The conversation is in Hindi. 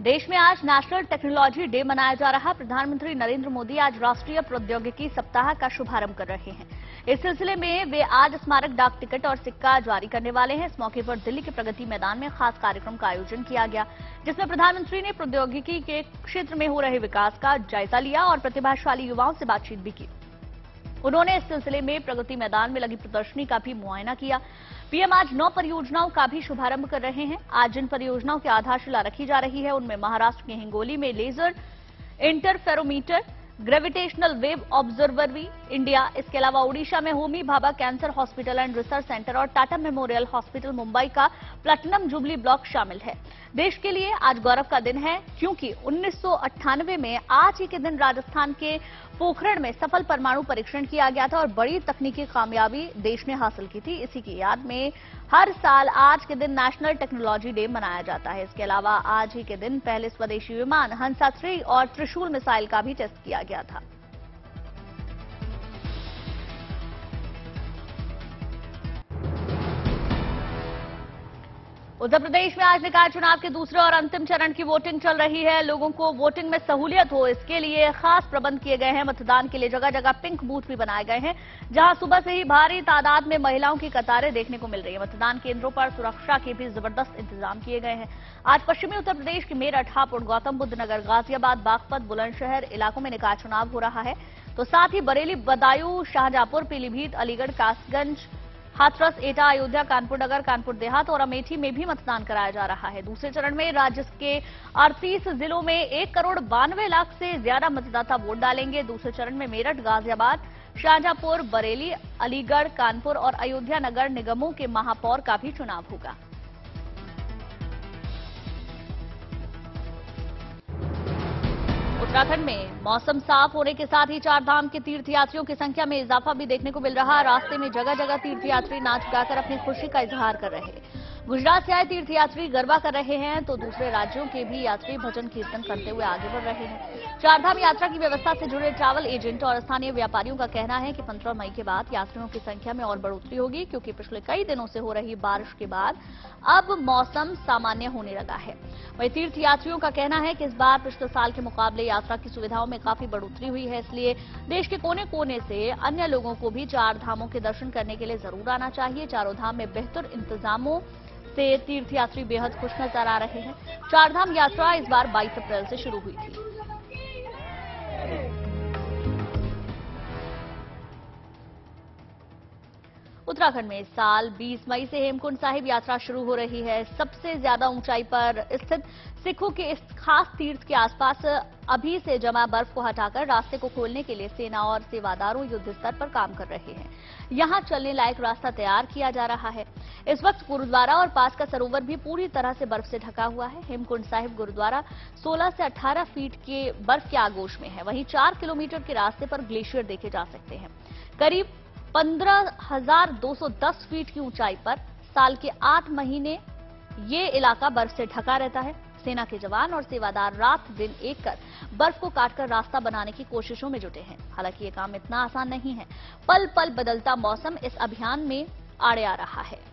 देश में आज नेशनल टेक्नोलॉजी डे मनाया जा रहा है। प्रधानमंत्री नरेंद्र मोदी आज राष्ट्रीय प्रौद्योगिकी सप्ताह का शुभारंभ कर रहे हैं। इस सिलसिले में वे आज स्मारक डाक टिकट और सिक्का जारी करने वाले हैं। इस मौके पर दिल्ली के प्रगति मैदान में खास कार्यक्रम का आयोजन किया गया, जिसमें प्रधानमंत्री ने प्रौद्योगिकी के क्षेत्र में हो रहे विकास का जायजा लिया और प्रतिभाशाली युवाओं से बातचीत भी की। उन्होंने इस सिलसिले में प्रगति मैदान में लगी प्रदर्शनी का भी मुआयना किया। पीएम आज 9 परियोजनाओं का भी शुभारंभ कर रहे हैं। आज जिन परियोजनाओं की आधारशिला रखी जा रही है उनमें महाराष्ट्र के हिंगोली में laser interferometer, gravitational wave observatory India, इसके अलावा ओडिशा में Homi Bhabha cancer hospital and research centre और टाटा मेमोरियल हॉस्पिटल मुंबई का प्लैटिनम जुबली ब्लॉक शामिल है। देश के लिए आज गौरव का दिन है, क्योंकि 1998 में आज ही के दिन राजस्थान के पोखरण में सफल परमाणु परीक्षण किया गया था और बड़ी तकनीकी कामयाबी देश ने हासिल की थी। इसी की याद में हर साल आज के दिन नेशनल टेक्नोलॉजी डे मनाया जाता है। इसके अलावा आज ही के दिन पहले स्वदेशी विमान हंसा 3 और त्रिशूल मिसाइल का भी टेस्ट किया गया था। उत्तर प्रदेश में आज निकाय चुनाव के दूसरे और अंतिम चरण की वोटिंग चल रही है। लोगों को वोटिंग में सहूलियत हो, इसके लिए खास प्रबंध किए गए हैं। मतदान के लिए जगह जगह पिंक बूथ भी बनाए गए हैं, जहां सुबह से ही भारी तादाद में महिलाओं की कतारें देखने को मिल रही है। मतदान केंद्रों पर सुरक्षा के भी जबरदस्त इंतजाम किए गए हैं। आज पश्चिमी उत्तर प्रदेश के मेरठ, हापुड़, गौतम बुद्ध नगर, गाजियाबाद, बागपत, बुलंदशहर इलाकों में निकाय चुनाव हो रहा है। तो साथ ही बरेली, बदायूं, शाहजहांपुर, पीलीभीत, अलीगढ़, कासगंज, हाथरस, एटा, अयोध्या, कानपुर नगर, कानपुर देहात और अमेठी में भी मतदान कराया जा रहा है। दूसरे चरण में राज्य के 38 जिलों में 1,92,00,000 से ज्यादा मतदाता वोट डालेंगे। दूसरे चरण में मेरठ, गाजियाबाद, शाहजहांपुर, बरेली, अलीगढ़, कानपुर और अयोध्या नगर निगमों के महापौर का भी चुनाव होगा। उत्तराखंड में मौसम साफ होने के साथ ही चारधाम के तीर्थयात्रियों की संख्या में इजाफा भी देखने को मिल रहा है। रास्ते में जगह जगह तीर्थयात्री नाच गाकर अपनी खुशी का इजहार कर रहे हैं। गुजरात से आए तीर्थयात्री गरबा कर रहे हैं, तो दूसरे राज्यों के भी यात्री भजन कीर्तन करते हुए आगे बढ़ रहे हैं। चारधाम यात्रा की व्यवस्था से जुड़े ट्रैवल एजेंट और स्थानीय व्यापारियों का कहना है कि 15 मई के बाद यात्रियों की संख्या में और बढ़ोतरी होगी, क्योंकि पिछले कई दिनों से हो रही बारिश के बाद अब मौसम सामान्य होने लगा है। वहीं तीर्थयात्रियों का कहना है कि इस बार पिछले साल के मुकाबले यात्रा की सुविधाओं में काफी बढ़ोतरी हुई है, इसलिए देश के कोने कोने से अन्य लोगों को भी चार धामों के दर्शन करने के लिए जरूर आना चाहिए। चारों धाम में बेहतर इंतजामों से तीर्थयात्री बेहद खुश नजर आ रहे हैं। चारधाम यात्रा इस बार 22 अप्रैल से शुरू हुई थी। उत्तराखंड में इस साल 20 मई से हेमकुंड साहिब यात्रा शुरू हो रही है। सबसे ज्यादा ऊंचाई पर स्थित सिखों के इस खास तीर्थ के आसपास अभी से जमा बर्फ को हटाकर रास्ते को खोलने के लिए सेना और सेवादारों युद्ध स्तर पर काम कर रहे हैं। यहां चलने लायक रास्ता तैयार किया जा रहा है। इस वक्त गुरुद्वारा और पास का सरोवर भी पूरी तरह से बर्फ से ढका हुआ है। हेमकुंड साहिब गुरुद्वारा 16 से 18 फीट के बर्फ के आगोश में है। वहीं 4 किलोमीटर के रास्ते पर ग्लेशियर देखे जा सकते हैं। करीब 15,210 फीट की ऊंचाई पर साल के 8 महीने ये इलाका बर्फ से ढका रहता है। सेना के जवान और सेवादार रात दिन एक कर बर्फ को काटकर रास्ता बनाने की कोशिशों में जुटे हैं। हालांकि ये काम इतना आसान नहीं है। पल पल बदलता मौसम इस अभियान में आड़े आ रहा है।